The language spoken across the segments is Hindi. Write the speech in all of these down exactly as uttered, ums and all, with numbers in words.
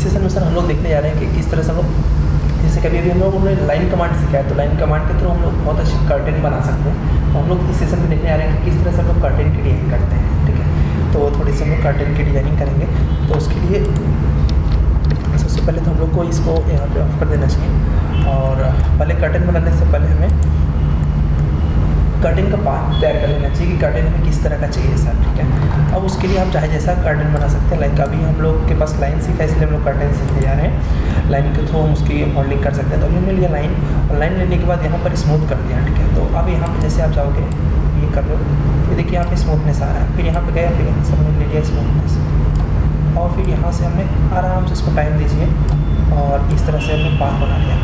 सेशन में सर हम लोग देखने जा रहे हैं कि किस तरह से हम लोग, जैसे कभी अभी हम लोगों ने लाइन कमांड सिखाया, तो लाइन कमांड के थ्रू हम लोग बहुत अच्छी कर्टेन बना सकते हैं। तो हम लोग इस सेशन में देखने आ रहे हैं कि किस तरह से हम लोग कर्टेन की डिज़ाइनिंग करते हैं, ठीक है। तो थोड़ी सी हम लोग कर्टेन की डिज़ाइनिंग करेंगे। तो उसके लिए सबसे पहले तो हम लोग को इसको यहाँ पे ऑफ कर देना चाहिए, और पहले कर्टेन बनाने से पहले हमें कर्टेन का पार्ट तैयार कर लेना चाहिए कि कर्टेन हमें किस तरह का चाहिए सर, ठीक है। अब उसके लिए आप चाहे जैसा कर्टेन बना सकते हैं। लाइक अभी हम लोग के पास लाइन सीखा, इसलिए हम लोग कर्टेन सीखने जा रहे हैं। लाइन के थ्रू हम उसकी मॉडलिंग कर सकते हैं। तो अभी हमने लिया लाइन, और लाइन लेने के बाद यहाँ पर स्मूथ कर दिया, ठीक है। तो अब यहाँ पे जैसे आप जाओगे ये कर लो, फिर देखिए यहाँ पे स्मूथनेस आ रहा है, फिर यहाँ पे गया, फिर यहाँ से हमने ले लिया स्मूथनेस, और फिर यहाँ से हमने आराम से इसको टाइम दीजिए, और इस तरह से हमने पाथ बना लिया,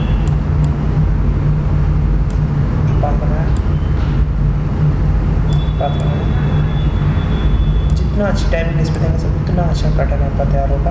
पाथ बनाया, पाथ बनाया। जितना अच्छी टाइम इस पर देने से उतना अच्छा कर्टेन आपका तैयार होगा।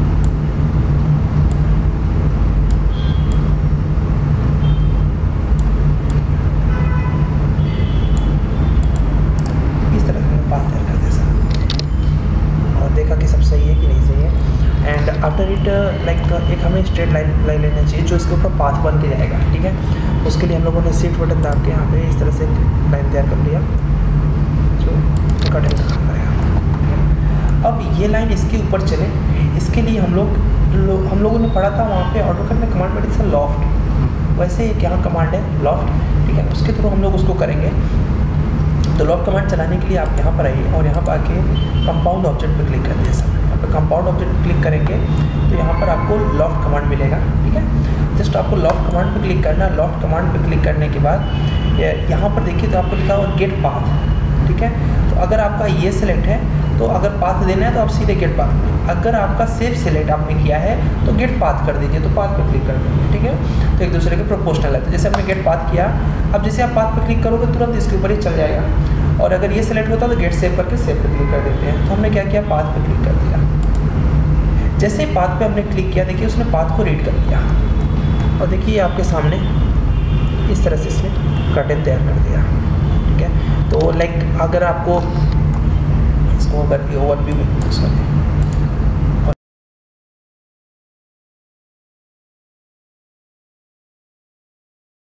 इस तरह से पाथ तैयार कर दिया और देखा कि सब सही है कि नहीं सही है। एंड आफ्टर इट लाइक एक हमें स्ट्रेट लाइन लाइन लेना चाहिए जो इसके ऊपर पाथ बन के जाएगा, ठीक है। उसके लिए हम लोगों ने शिफ्ट बटन दाब के यहाँ पे इस तरह से लाइन तैयार कर लिया जो कर्टेन का काम करेगा। अब ये लाइन इसके ऊपर चले, इसके लिए हम लोग लो, हम लोगों ने पढ़ा था वहाँ पे ऑटोकैड में कमांड पढ़ी थी लॉफ्ट, वैसे एक यहाँ कमांड है लॉफ्ट, ठीक है। उसके थ्रू हम लोग उसको करेंगे। तो लॉफ्ट कमांड चलाने के लिए आप यहाँ पर आइए और यहाँ पर आके कंपाउंड ऑब्जेक्ट पर क्लिक कर दिए सर। यहाँ पर कंपाउंड ऑब्जेक्ट पर क्लिक करेंगे तो यहाँ पर आपको लॉफ्ट कमांड मिलेगा, ठीक है। जस्ट आपको लॉफ्ट कमांड पर क्लिक करना। लॉफ्ट कमांड पर क्लिक करने के बाद यहाँ पर देखिए तो आपको लिखा हुआ गेट पाथ, ठीक है। तो अगर आपका ये सिलेक्ट है तो अगर पाथ देना है तो आप सीधे गेट पाथ, अगर आपका सेव सिलेक्ट आपने किया है तो गेट पाथ कर दीजिए, तो पाथ पर क्लिक कर दीजिए, ठीक है। तो एक दूसरे के प्रोपोर्शनल है। तो जैसे आपने गेट पाथ किया, अब जैसे आप पाथ पर क्लिक करोगे तुरंत इसके ऊपर ही चल जाएगा। और अगर ये सिलेक्ट होता तो गेट सेव करके सेव पर क्लिक कर देते हैं। तो हमने क्या किया, पाथ पर क्लिक कर दिया। जैसे ही पाथ पे हमने क्लिक किया, देखिए उसने पाथ को रीड कर दिया, और देखिए आपके सामने इस तरह से इसने कर्टेन तैयार कर दिया, ठीक है। तो लाइक अगर आपको इसको अगर ओवरव्यू में सॉरी